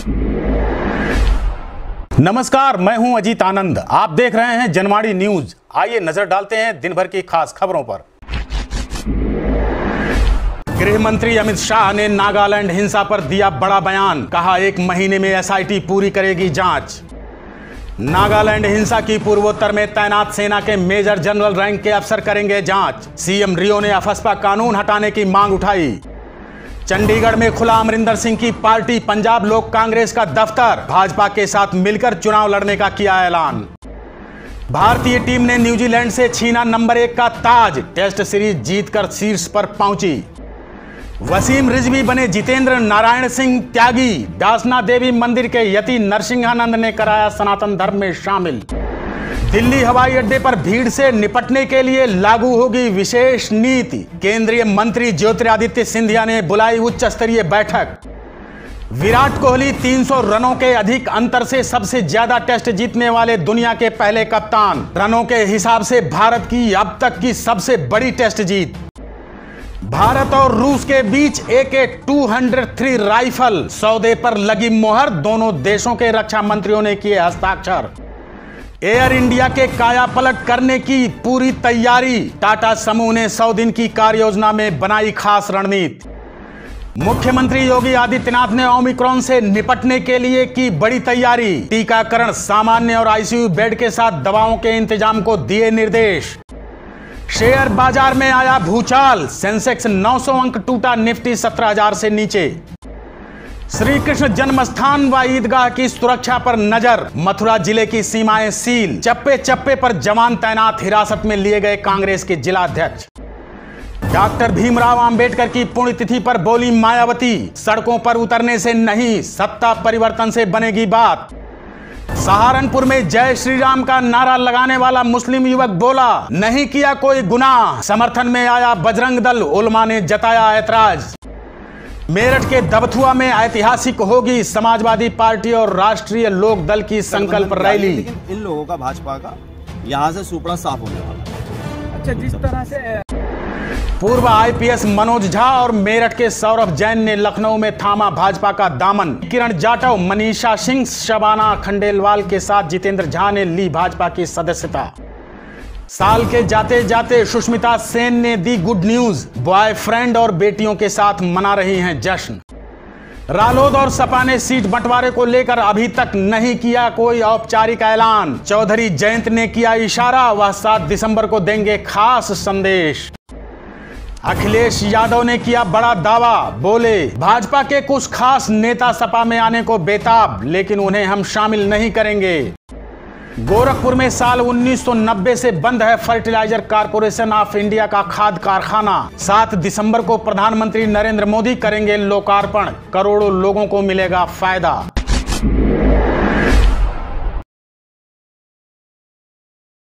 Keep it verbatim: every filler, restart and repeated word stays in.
नमस्कार, मैं हूं अजीत आनंद। आप देख रहे हैं जनवाणी न्यूज। आइए नजर डालते हैं दिन भर की खास खबरों पर। गृह मंत्री अमित शाह ने नागालैंड हिंसा पर दिया बड़ा बयान। कहा, एक महीने में एस आई टी पूरी करेगी जांच। नागालैंड हिंसा की पूर्वोत्तर में तैनात सेना के मेजर जनरल रैंक के अफसर करेंगे जांच। सीएम रियो ने अफस्पा कानून हटाने की मांग उठाई। चंडीगढ़ में खुला अमरिंदर सिंह की पार्टी पंजाब लोक कांग्रेस का दफ्तर। भाजपा के साथ मिलकर चुनाव लड़ने का किया ऐलान। भारतीय टीम ने न्यूजीलैंड से छीना नंबर एक का ताज। टेस्ट सीरीज जीतकर शीर्ष पर पहुंची। वसीम रिजवी बने जितेंद्र नारायण सिंह त्यागी। डासना देवी मंदिर के यति नरसिंहानंद ने कराया सनातन धर्म में शामिल। दिल्ली हवाई अड्डे पर भीड़ से निपटने के लिए लागू होगी विशेष नीति। केंद्रीय मंत्री ज्योतिरादित्य सिंधिया ने बुलाई उच्च स्तरीय बैठक। विराट कोहली तीन सौ रनों के अधिक अंतर से सबसे ज्यादा टेस्ट जीतने वाले दुनिया के पहले कप्तान। रनों के हिसाब से भारत की अब तक की सबसे बड़ी टेस्ट जीत। भारत और रूस के बीच ए के दो सौ तीन राइफल सौदे पर लगी मोहर। दोनों देशों के रक्षा मंत्रियों ने किए हस्ताक्षर। एयर इंडिया के कायापलट करने की पूरी तैयारी। टाटा समूह ने सौ दिन की कार्य योजना में बनाई खास रणनीति। मुख्यमंत्री योगी आदित्यनाथ ने ओमिक्रॉन से निपटने के लिए की बड़ी तैयारी। टीकाकरण, सामान्य और आईसीयू बेड के साथ दवाओं के इंतजाम को दिए निर्देश। शेयर बाजार में आया भूचाल। सेंसेक्स नौ सौ अंक टूटा, निफ्टी सत्रह हजार से नीचे। श्री कृष्ण जन्मस्थान व ईदगाह की सुरक्षा पर नजर। मथुरा जिले की सीमाएं सील। चप्पे चप्पे पर जवान तैनात। हिरासत में लिए गए कांग्रेस के जिला अध्यक्ष। डॉक्टर भीमराव अंबेडकर की पुण्यतिथि पर बोली मायावती, सड़कों पर उतरने से नहीं, सत्ता परिवर्तन से बनेगी बात। सहारनपुर में जय श्री राम का नारा लगाने वाला मुस्लिम युवक बोला, नहीं किया कोई गुनाह। समर्थन में आया बजरंग दल। उलमा ने जताया ऐतराज। मेरठ के दबथुआ में ऐतिहासिक होगी समाजवादी पार्टी और राष्ट्रीय लोक दल की संकल्प रैली। लेकिन इन लोगों का, भाजपा का, यहाँ से सुपड़ा साफ होने वाला। अच्छा, जिस तरह से पूर्व I P S Manoj Jha और मेरठ के सौरभ जैन ने लखनऊ में थामा भाजपा का दामन। किरण जाटव, मनीषा सिंह, शबाना खंडेलवाल के साथ जितेंद्र झा ने ली भाजपा की सदस्यता। साल के जाते जाते सुष्मिता सेन ने दी गुड न्यूज। बॉयफ्रेंड और बेटियों के साथ मना रही हैं जश्न। रालोद और सपा ने सीट बंटवारे को लेकर अभी तक नहीं किया कोई औपचारिक ऐलान। चौधरी जयंत ने किया इशारा, वह सात दिसंबर को देंगे खास संदेश। अखिलेश यादव ने किया बड़ा दावा। बोले, भाजपा के कुछ खास नेता सपा में आने को बेताब, लेकिन उन्हें हम शामिल नहीं करेंगे। गोरखपुर में साल उन्नीस सौ नब्बे से बंद है फर्टिलाइजर कारपोरेशन ऑफ इंडिया का खाद कारखाना। सात दिसंबर को प्रधानमंत्री नरेंद्र मोदी करेंगे लोकार्पण। करोड़ों लोगों को मिलेगा फायदा।